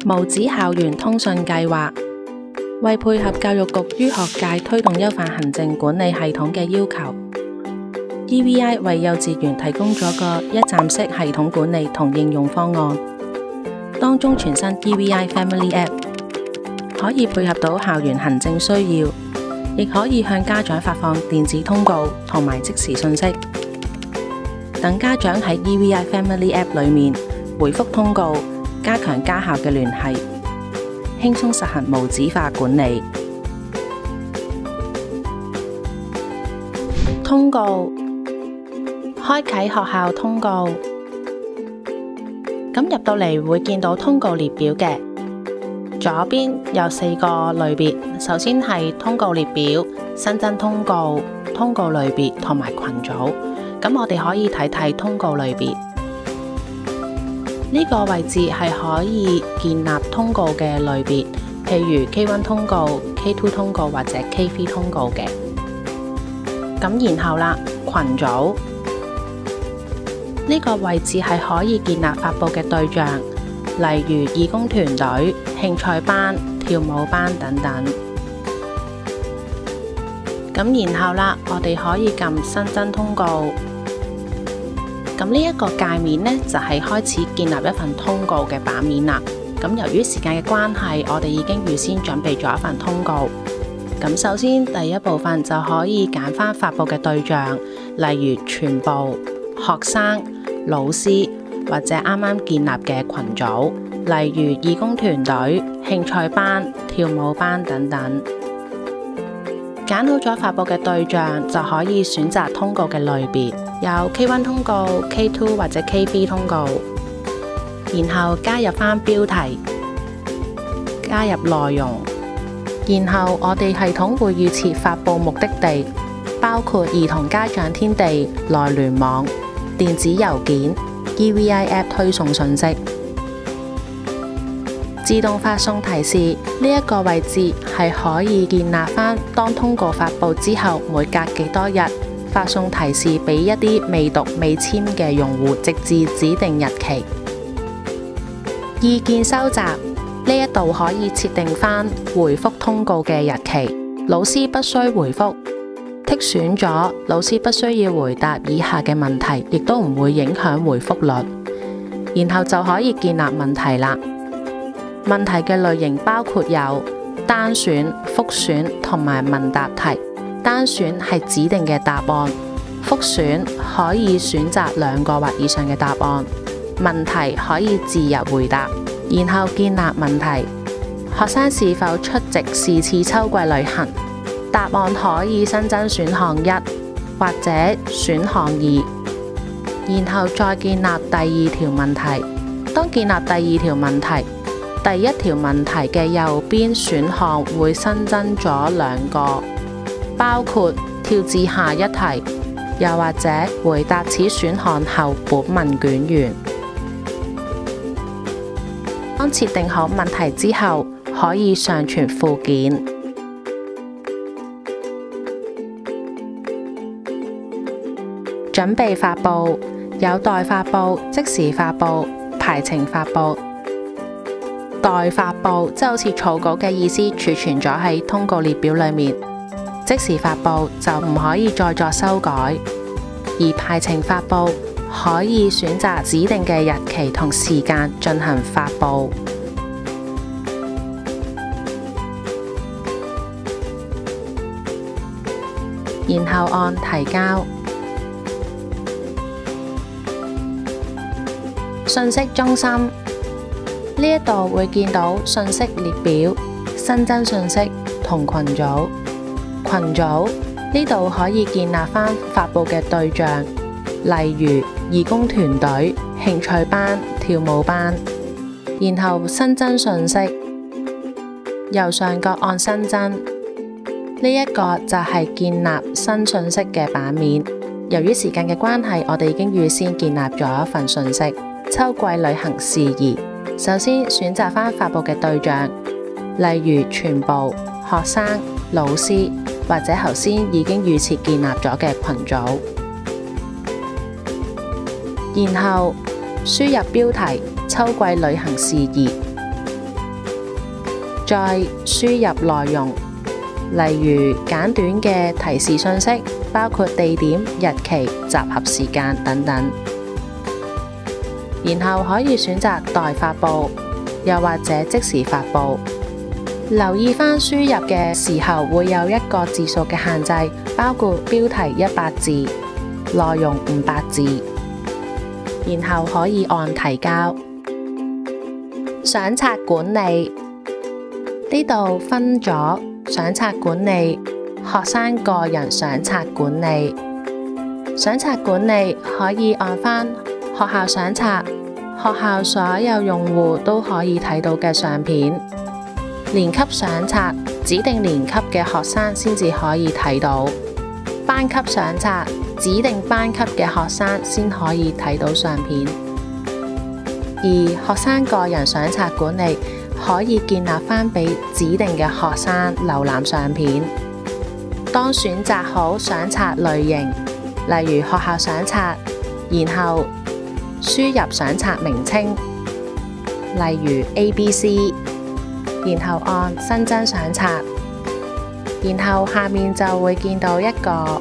無紙校園通訊計劃為配合教育局於學界推動優化行政管理系統嘅要求 ，EVI 為幼稚園提供咗個一站式系統管理同應用方案，當中全新 EVI Family App 可以配合到校園行政需要，亦可以向家長發放電子通告同埋即時訊息，等家長喺 EVI Family App 裏面回覆通告，加強家校嘅聯繫，輕鬆實行無紙化管理。通告，開啟學校通告。咁入到嚟會見到通告列表嘅，左邊有4個類別，首先係通告列表、新增通告、通告類別同埋群組。咁我哋可以睇睇通告類別。呢個位置係可以建立通告嘅類別，譬如 K1 通告、K2 通告或者 K3 通告嘅。咁然後啦，群組呢個位置係可以建立發佈嘅對象，例如義工團隊、興趣班、跳舞班等等。咁然後啦，我哋可以撳新增通告。咁呢一個界面呢，就係開始建立一份通告嘅版面啦。咁由於時間嘅關係，我哋已經預先準備咗一份通告。咁首先第一部分就可以揀返發佈嘅對象，例如全部、學生、老師或者啱啱建立嘅群組，例如義工團隊、興趣班、跳舞班等等。揀好咗發佈嘅對象，就可以選擇通告嘅類別，有 K1 通告、K2 或者 K3 通告，然後加入返標題，加入內容，然後我哋系統會預設發佈目的地，包括兒童家長天地、內聯網、電子郵件、EVI App 推送信息。自動發送提示呢一個位置係可以建立返當通告發佈之後，每隔幾多日發送提示俾一啲未讀未簽嘅用戶，直至指定日期。意見收集呢一度可以設定返回覆通告嘅日期，老師不需回覆，剔選咗老師不需要回答以下嘅問題，亦都唔會影響回覆率，然後就可以建立問題啦。問題嘅類型包括有單選、複選同埋問答題。單選係指定嘅答案，複選可以選擇2個或以上嘅答案。問題可以自由回答，然後建立問題。學生是否出席是次秋季旅行？答案可以新增選項1或者選項2，然後再建立第2條問題。當建立第2條問題，第1條問題嘅右邊選項會新增咗2個，包括跳至下一題，又或者回答此選項後本問卷完。當設定好問題之後，可以上傳附件。準備發佈，有待發佈、即時發佈、排程發佈。待發佈即好似草稿嘅意思，儲存咗喺通告列表裏面。即時發佈就唔可以再作修改，而排程發佈可以選擇指定嘅日期同時間進行發佈。然後按提交。信息中心呢一度會見到信息列表、新增信息同群組。群組呢度可以建立返發佈嘅對象，例如義工團隊、興趣班、跳舞班，然後新增信息，右上角按新增。呢一個就係建立新信息嘅版面。由於時間嘅關係，我哋已經預先建立咗一份信息。秋季旅行事宜，首先選擇返發佈嘅對象，例如全部、學生、老師或者頭先已經預設建立咗嘅群組，然後輸入標題秋季旅行事宜， 再輸入內容，例如簡短嘅提示信息，包括地點、日期、集合時間等等。然後可以選擇待發佈，又或者即時發佈。留意返輸入嘅時候會有一個字數嘅限制，包括標題100字，內容500字。然後可以按提交。相冊管理呢度分咗相冊管理、學生個人相冊管理。相冊管理可以按返學校相冊，學校所有用戶都可以睇到嘅相片。年級相冊，指定年級嘅學生先至可以睇到。班級相冊，指定班級嘅學生先可以睇到相片。而學生個人相冊管理可以建立返俾指定嘅學生瀏覽相片。當選擇好相冊類型，例如學校相冊，然後輸入相冊名稱，例如 ABC， 然後按新增相冊，然後下面就會見到一個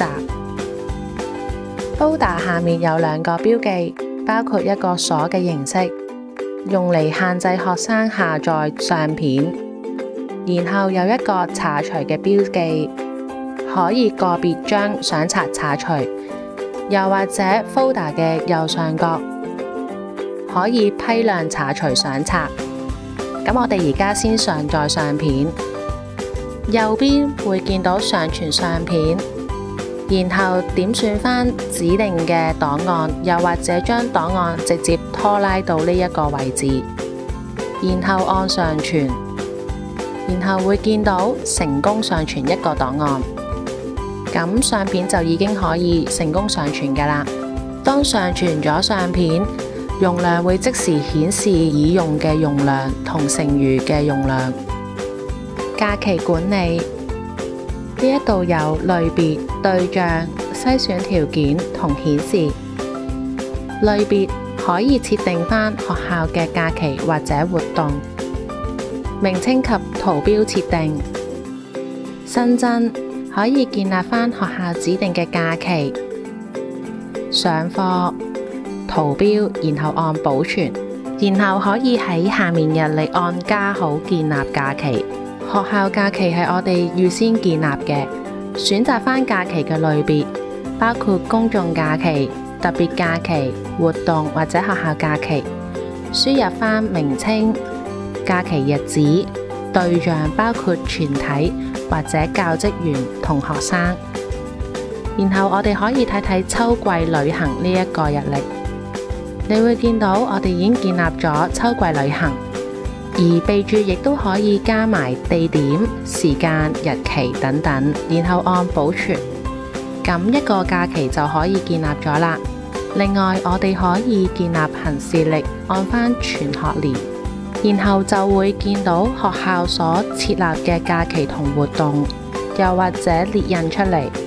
folder。folder 下面有2個標記，包括一個鎖嘅形式，用嚟限制學生下載相片，然後有一個刪除嘅標記，可以個別將相冊刪除，又或者 folder 嘅右上角可以批量刪除相冊。咁我哋而家先上載相片，右邊會見到上傳相片，然後點選返指定嘅檔案，又或者將檔案直接拖拉到呢一個位置，然後按上傳，然後會見到成功上傳一個檔案，咁相片就已經可以成功上傳㗎喇。當上傳咗相片，容量會即時顯示已用嘅容量同剩餘嘅容量。假期管理呢一度有類別、對象、篩選條件同顯示。類別可以設定返學校嘅假期或者活動。名稱及圖標設定。新增可以建立返學校指定嘅假期。上課圖標，然後按保存，然後可以喺下面日曆按加號建立假期。學校假期係我哋預先建立嘅，選擇返假期嘅類別，包括公眾假期、特別假期、活動或者學校假期。輸入返名稱、假期日子、對象包括全體或者教職員同學生。然後我哋可以睇睇秋季旅行呢一個日曆。你會見到我哋已經建立咗秋季旅行，而備註亦都可以加埋地點、時間、日期等等，然後按保存。咁一個假期就可以建立咗啦。另外，我哋可以建立行事曆，按返全學年，然後就會見到學校所設立嘅假期同活動，又或者列印出嚟。